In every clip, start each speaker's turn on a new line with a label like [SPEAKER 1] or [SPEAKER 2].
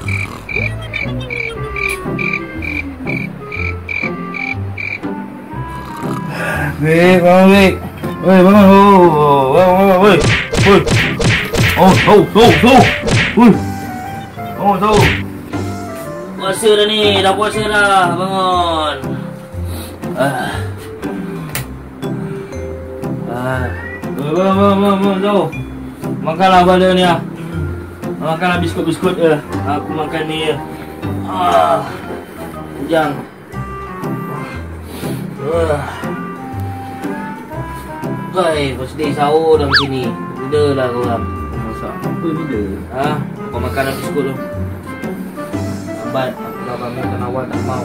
[SPEAKER 1] Wik, bangun Wik. Woi, bangun. Bangun, woi. Woi. Tahu. Woi. Tahu. Puasa dah ni, dah puasa dah. Bangun. Bangun, tahu. Makanlah pada ni ah. Makanlah biskut-biskut je. Aku makan ni je. Kejang. Baik, pasti sahur dah macam ni. Dah lah korang.
[SPEAKER 2] Masak apa ni dah?
[SPEAKER 1] Kau makan biskut tu. Lambat. Aku abang makan awal tak mau.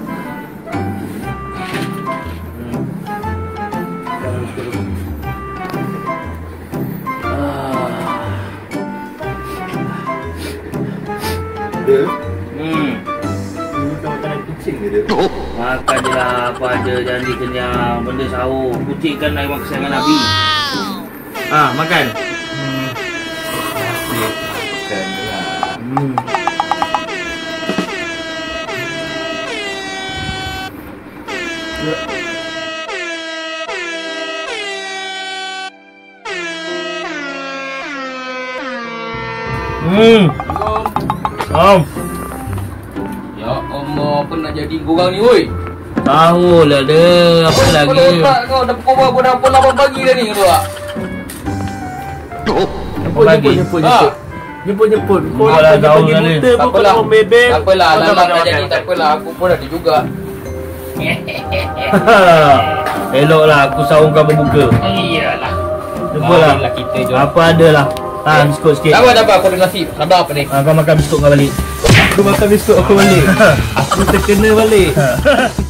[SPEAKER 1] Makan biskut tu.
[SPEAKER 2] Dia?
[SPEAKER 1] Ini
[SPEAKER 2] kau makan kucing ke dia?
[SPEAKER 1] Makan je lah apa ada, jangan dikenyang. Benda sahur. Kucing kan haiwan kesayangan Nabi. Makan.
[SPEAKER 2] Makan je lah.
[SPEAKER 3] Ya Allah, apa nak jadi korang ni woi?
[SPEAKER 1] Tahulah dia, apa lagi?
[SPEAKER 3] Kau dah pukul berapa? Dah pukul 8 pagi dah ni kau tak?
[SPEAKER 2] Jemput.
[SPEAKER 1] Kau dah tahu dah ni.
[SPEAKER 3] Tak apalah, Lalang nak jadi tak apalah. Aku pun ada juga.
[SPEAKER 1] Eloklah aku sahurkan berbuka.
[SPEAKER 3] Iyalah.
[SPEAKER 1] Jumpalah.
[SPEAKER 3] Kita je.
[SPEAKER 1] Apa ada lah. Biskut sikit.
[SPEAKER 3] Sabar aku ada nasi. Sabar apa ni?
[SPEAKER 1] Kau makan biskut kau balik.
[SPEAKER 2] Aku makan biskut aku balik. Aku terkena balik.